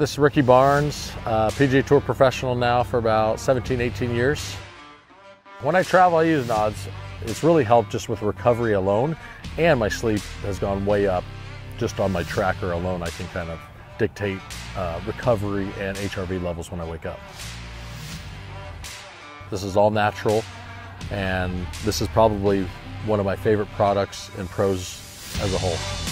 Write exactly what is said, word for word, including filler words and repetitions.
This is Ricky Barnes, uh, P G A Tour professional now for about seventeen, eighteen years. When I travel, I use NODZZZ. It's really helped just with recovery alone, and my sleep has gone way up. Just on my tracker alone, I can kind of dictate uh, recovery and H R V levels when I wake up. This is all natural, and this is probably one of my favorite products in pros as a whole.